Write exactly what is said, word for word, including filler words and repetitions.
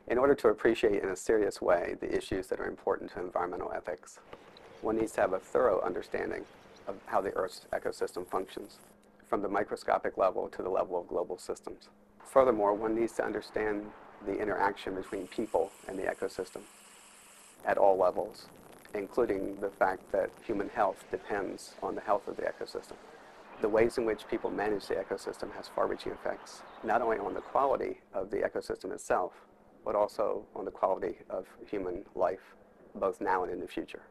In order to appreciate in a serious way the issues that are important to environmental ethics, one needs to have a thorough understanding of how the Earth's ecosystem functions, from the microscopic level to the level of global systems. Furthermore, one needs to understand the interaction between people and the ecosystem at all levels, including the fact that human health depends on the health of the ecosystem. The ways in which people manage the ecosystem has far-reaching effects, not only on the quality of the ecosystem itself, but also on the quality of human life, both now and in the future.